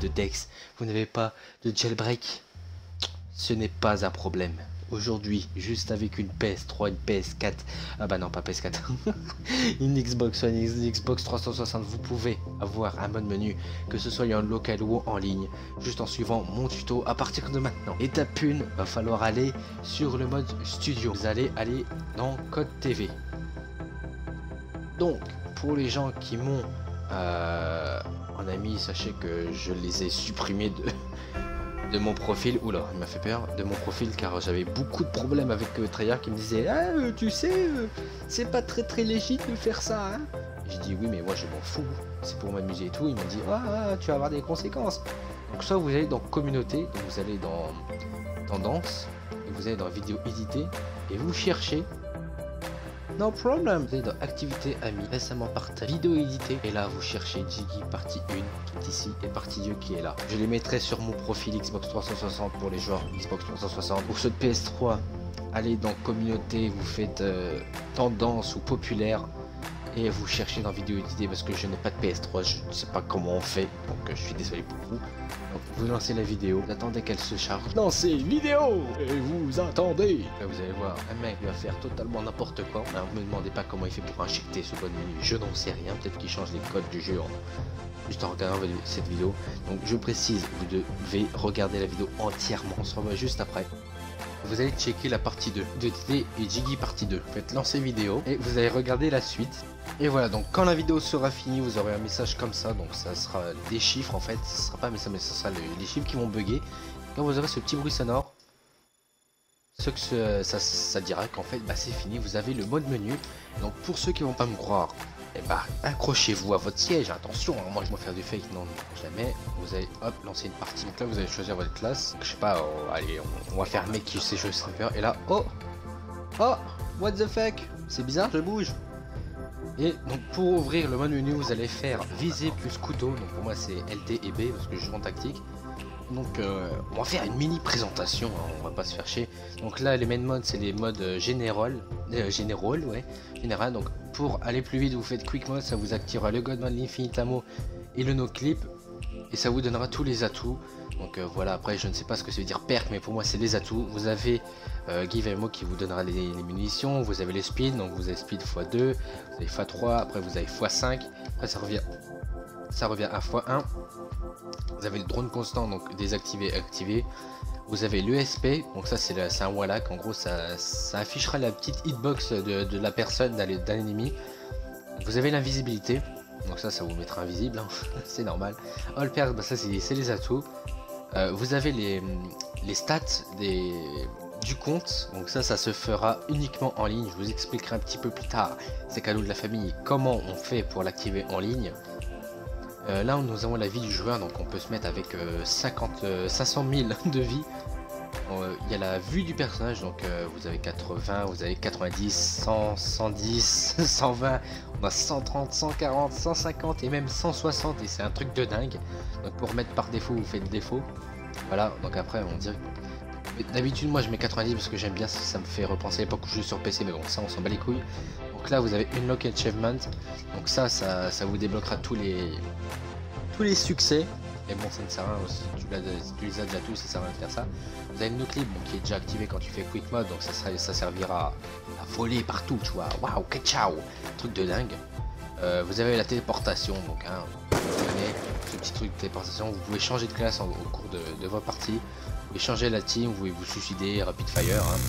de Dex, vous n'avez pas de jailbreak, ce n'est pas un problème. Aujourd'hui, juste avec une PS3, une PS4, ah bah non pas PS4, une Xbox One, une Xbox 360, vous pouvez avoir un mode menu, que ce soit en local ou en ligne, juste en suivant mon tuto à partir de maintenant. Étape 1, va falloir aller sur le mode studio. Vous allez aller dans Code TV. Donc, pour les gens qui m'ont en ami, sachez que je les ai supprimés de mon profil. Oula, il m'a fait peur, de mon profil, car j'avais beaucoup de problèmes avec Treyarch qui me disait ah, tu sais, c'est pas très légit de faire ça, hein. J'ai dit oui, mais moi je m'en fous, c'est pour m'amuser et tout. Il m'a dit ah, tu vas avoir des conséquences. Donc soit vous allez dans communauté, donc vous allez dans tendance, et vous allez dans vidéo éditée, et vous cherchez no problem. Vous allez dans activité amis, récemment partagé, vidéo éditée, et là vous cherchez Jiggy partie 1 qui est ici et partie 2 qui est là. Je les mettrai sur mon profil Xbox 360 pour les joueurs Xbox 360. Pour ceux de PS3, allez dans communauté, vous faites tendance ou populaire et vous cherchez dans vidéo éditée parce que je n'ai pas de PS3, je ne sais pas comment on fait, donc je suis désolé pour vous. Donc vous lancez la vidéo, vous attendez qu'elle se charge. Lancez vidéo et vous attendez. Là vous allez voir un mec qui va faire totalement n'importe quoi. Alors ne me demandez pas comment il fait pour injecter ce code menu, je n'en sais rien. Peut-être qu'il change les codes du jeu juste en regardant cette vidéo. Donc je précise, vous devez regarder la vidéo entièrement, on se revoit juste après. Vous allez checker la partie 2 de TT et Jiggy partie 2. Vous faites lancer vidéo et vous allez regarder la suite. Et voilà, donc quand la vidéo sera finie, vous aurez un message comme ça. Donc ça sera des chiffres en fait, ce sera pas mais ça sera les chiffres qui vont bugger. Quand vous aurez ce petit bruit sonore, ça dira qu'en fait bah, c'est fini, vous avez le mode menu. Donc pour ceux qui vont pas me croire, et bah accrochez-vous à votre siège, attention, hein, moi je vais faire du fake, non, jamais. Vous allez hop lancer une partie, donc là vous allez choisir votre classe, je sais pas, allez on va faire un mec qui sait jouer sniper, et là oh what the fuck, c'est bizarre, je bouge. Et donc pour ouvrir le mode menu, vous allez faire viser plus couteau, donc pour moi c'est LT et B parce que je joue en tactique. Donc on va faire une mini présentation, hein, on va pas se faire chier. Donc là les main modes c'est les modes général, donc pour aller plus vite vous faites quick mode, ça vous activera le god mode, l'infinite ammo et le no clip, et ça vous donnera tous les atouts. Donc voilà, après je ne sais pas ce que ça veut dire perk, mais pour moi c'est les atouts. Vous avez give ammo qui vous donnera les munitions, vous avez les speed, donc vous avez speed x2, vous avez x3, après vous avez x5, après ça revient à x1. Vous avez le drone constant, donc désactivé, activé. Vous avez l'ESP, donc ça c'est un Wallach, en gros ça affichera la petite hitbox de la personne, d'un ennemi. Vous avez l'invisibilité, donc ça vous mettra invisible, hein. C'est normal. All perks, bah ça c'est les atouts. Vous avez les stats du compte, donc ça se fera uniquement en ligne. Je vous expliquerai un petit peu plus tard, c'est cadeau de la famille, comment on fait pour l'activer en ligne. Là nous avons la vie du joueur, donc on peut se mettre avec 500 000 de vie. Il y a la vue du personnage, donc vous avez 80, vous avez 90, 100, 110, 120, on a 130, 140, 150 et même 160, et c'est un truc de dingue. Donc pour mettre par défaut, vous faites défaut. Voilà, donc après on dirait... D'habitude moi je mets 90 parce que j'aime bien, ça me fait repenser à l'époque où je jouais sur PC, mais bon ça on s'en bat les couilles. Donc là vous avez une lock achievement, donc ça vous débloquera tous les succès. Et bon ça ne sert à rien, si tu les as déjà tous, ça sert à rien de faire ça. Vous avez une no clip qui est déjà activé quand tu fais quick mode, donc ça servira à voler partout, tu vois. Waouh, que ciao, truc de dingue. Vous avez la téléportation, donc hein, vous connaissez ce petit truc de téléportation. Vous pouvez changer de classe au cours de votre partie. Vous pouvez changer la team, vous pouvez vous suicider, rapid fire, hein.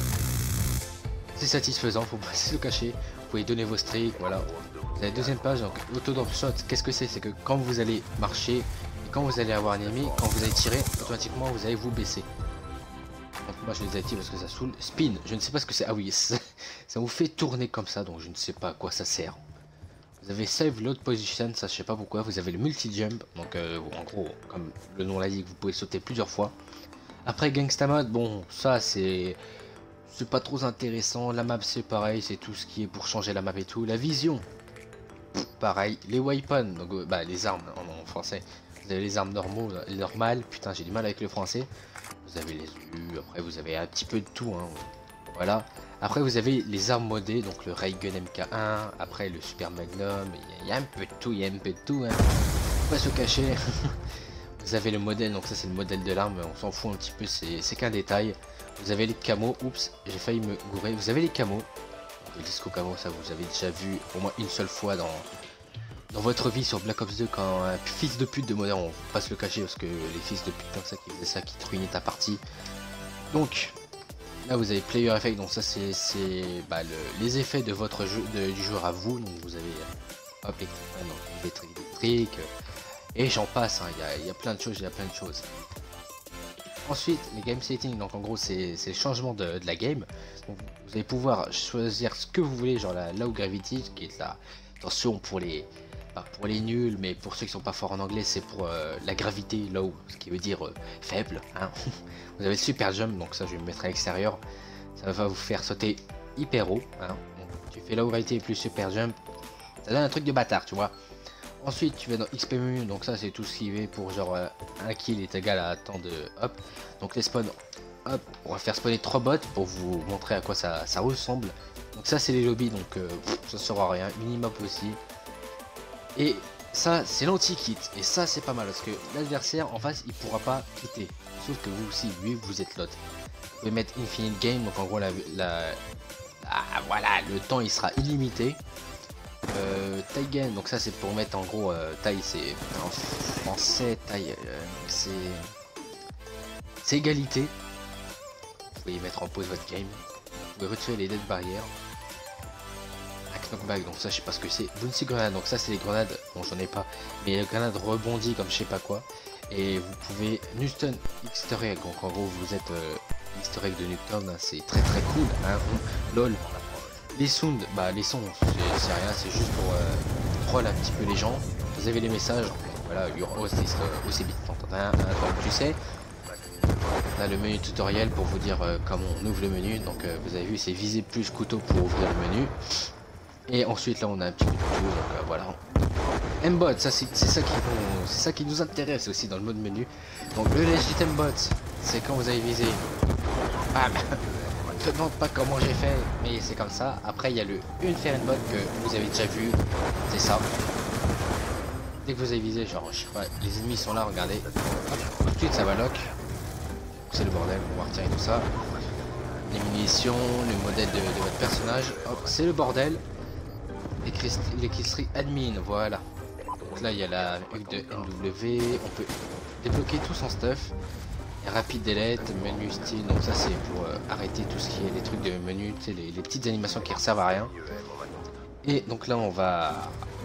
C'est satisfaisant, faut pas se le cacher. Vous pouvez donner vos streaks, voilà. Vous avez la deuxième page, donc auto drop shot. Qu'est-ce que c'est que quand vous allez marcher, et quand vous allez avoir un ennemi, quand vous allez tirer, automatiquement vous allez vous baisser. Donc moi je les active parce que ça saoule. Spin, je ne sais pas ce que c'est. Ah oui, ça vous fait tourner comme ça, donc je ne sais pas à quoi ça sert. Vous avez save load position, ça je sais pas pourquoi. Vous avez le multi jump, donc en gros, comme le nom l'indique, vous pouvez sauter plusieurs fois. Après gangsta mode, bon ça c'est pas trop intéressant. La map c'est pareil, c'est tout ce qui est pour changer la map et tout. La vision, pareil. Les weapons, donc bah les armes en français. Vous avez les armes normales. Putain j'ai du mal avec le français. Vous avez les U, après vous avez un petit peu de tout, hein. Voilà. Après vous avez les armes modées, donc le Raygun MK1, après le Super Magnum, il y a un peu de tout, hein. Faut pas se cacher. Vous avez le modèle, donc ça c'est le modèle de l'arme, on s'en fout un petit peu, c'est qu'un détail. Vous avez les camos, oups, j'ai failli me gourer. Vous avez les camos, le disco camo, ça vous avez déjà vu au moins une seule fois dans votre vie sur Black Ops 2 quand un fils de pute de moderne, on va pas se le cacher parce que les fils de pute comme ça qui faisaient ça, qui te ruinaient ta partie. Donc là vous avez player effect, donc ça c'est bah, les effets de votre jeu, du joueur à vous. Donc vous avez hop, électrique, et j'en passe, hein. Il y a plein de choses, Ensuite les game settings, donc en gros c'est le changement de la game. Donc, vous allez pouvoir choisir ce que vous voulez, genre la low gravity qui est là, attention pour les nuls, mais pour ceux qui sont pas forts en anglais c'est pour la gravité low, ce qui veut dire faible, hein. Vous avez le super jump, donc ça je vais me mettre à l'extérieur, ça va vous faire sauter hyper haut, hein. Donc, tu fais low gravity plus super jump, ça donne un truc de bâtard, tu vois. Ensuite tu vas dans XP menu, donc ça c'est tout ce qui est pour genre un kill est égal à tant de hop. Donc les spawns, hop, on va faire spawner 3 bots pour vous montrer à quoi ça ressemble. Donc ça c'est les lobbies, donc ça sert à rien, minimap aussi. Et ça c'est l'anti-kit, et ça c'est pas mal parce que l'adversaire en face il pourra pas quitter, sauf que vous aussi, lui vous êtes l'autre. Vous pouvez mettre infinite game, donc en gros voilà, le temps il sera illimité. Taille gain, donc ça c'est pour mettre en gros taille, c'est en français taille, c'est égalité. Vous pouvez mettre en pause votre game, vous pouvez retirer les dead barrières. Knockback, donc ça je sais pas ce que c'est. Bouncy grenade, donc ça c'est les grenades, bon j'en ai pas, mais les grenades rebondit comme je sais pas quoi. Et vous pouvez Newton Easter egg, donc en gros vous êtes Easter egg de Newton, hein, c'est très cool, hein. Lol. Les sounds, bah les sons c'est rien, c'est juste pour troll un petit peu les gens. Vous avez les messages, voilà, your host is aussi bit, comme tu sais. On a le menu tutoriel pour vous dire comment on ouvre le menu, donc vous avez vu c'est viser plus couteau pour ouvrir le menu. Et ensuite là on a un petit peu de tout, donc voilà. Mbot, ça c'est ça qui nous intéresse aussi dans le mode menu. Donc le legit mbot, c'est quand vous avez visé. Bam. Ne te demande pas comment j'ai fait, mais c'est comme ça. Après il y a le unfair mbot que vous avez déjà vu, c'est ça. Dès que vous avez visé, genre je sais pas, les ennemis sont là, regardez. Hop, tout de suite ça va lock. C'est le bordel, on va retirer tout ça. Les munitions, le modèle de votre personnage, hop, c'est le bordel. L'écriterie admin, voilà. Donc là il y a la huc de MW, on peut débloquer tout son stuff. Et rapide delete, menu style, donc ça c'est pour arrêter tout ce qui est les trucs de menu, tu sais, les petites animations qui ne servent à rien. Et donc là on va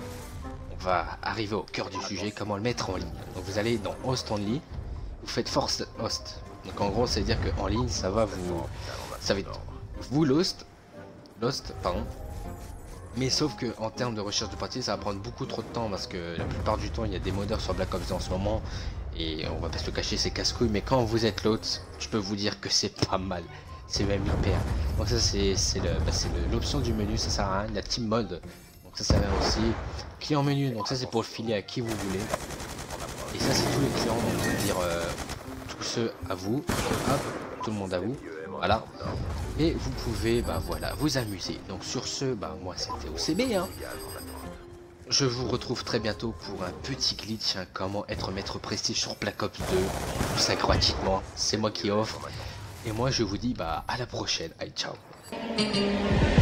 arriver au cœur du sujet, comment le mettre en ligne. Donc vous allez dans host only, vous faites force host. Donc en gros c'est à dire qu'en ligne ça va vous lost, pardon. Mais sauf que en termes de recherche de partie ça va prendre beaucoup trop de temps parce que la plupart du temps il y a des modeurs sur Black Ops 2 en ce moment et on va pas se le cacher, c'est casse-couille, mais quand vous êtes l'autre je peux vous dire que c'est pas mal, c'est même hyper. Donc ça c'est l'option du menu, ça sert à rien. La team mode, donc ça sert aussi. Client menu, donc ça c'est pour le filer à qui vous voulez. Et ça c'est tous les clients, donc on va dire tous ceux à vous, hop, tout le monde à vous, voilà. Et vous pouvez voilà, vous amuser. Donc sur ce, moi c'était OCB, hein. Je vous retrouve très bientôt pour un petit glitch, hein, comment être maître prestige sur Black Ops 2, tout ça gratuitement, c'est moi qui offre. Et moi je vous dis à la prochaine, allez ciao.